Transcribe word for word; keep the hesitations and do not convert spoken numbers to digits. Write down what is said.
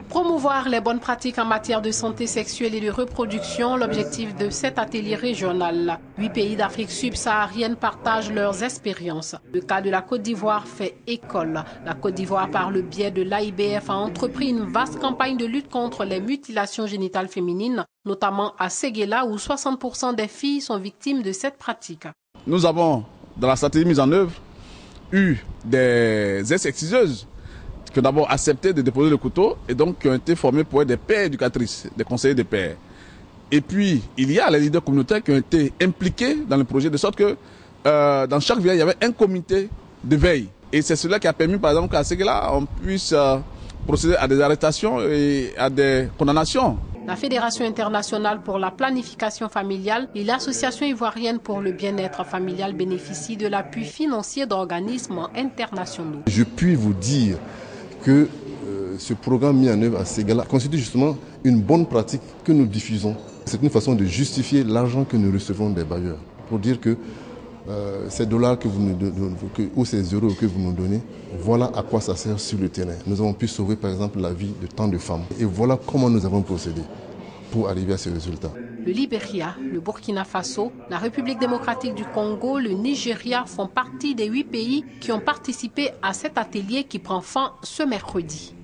Promouvoir les bonnes pratiques en matière de santé sexuelle et de reproduction, l'objectif de cet atelier régional. Huit pays d'Afrique subsaharienne partagent leurs expériences. Le cas de la Côte d'Ivoire fait école. La Côte d'Ivoire, par le biais de l'A I B F, a entrepris une vaste campagne de lutte contre les mutilations génitales féminines, notamment à Séguéla, où soixante pour cent des filles sont victimes de cette pratique. Nous avons, dans la stratégie mise en œuvre, eu des ex-exciseuses qui ont d'abord accepté de déposer le couteau et donc qui ont été formés pour être des pères éducatrices, des conseillers de pères. Et puis, il y a les leaders communautaires qui ont été impliqués dans le projet, de sorte que euh, dans chaque village, il y avait un comité de veille. Et c'est cela qui a permis, par exemple, qu'à Séguéla, on puisse euh, procéder à des arrestations et à des condamnations. La Fédération internationale pour la planification familiale et l'Association ivoirienne pour le bien-être familial bénéficient de l'appui financier d'organismes internationaux. Je puis vous dire que euh, ce programme mis en œuvre à Séguéla constitue justement une bonne pratique que nous diffusons. C'est une façon de justifier l'argent que nous recevons des bailleurs. Pour dire que euh, ces dollars que vous nous donnez, que, ou ces euros que vous nous donnez, voilà à quoi ça sert sur le terrain. Nous avons pu sauver par exemple la vie de tant de femmes. Et voilà comment nous avons procédé pour arriver à ce résultat. Le Libéria, le Burkina Faso, la République démocratique du Congo, le Nigeria font partie des huit pays qui ont participé à cet atelier qui prend fin ce mercredi.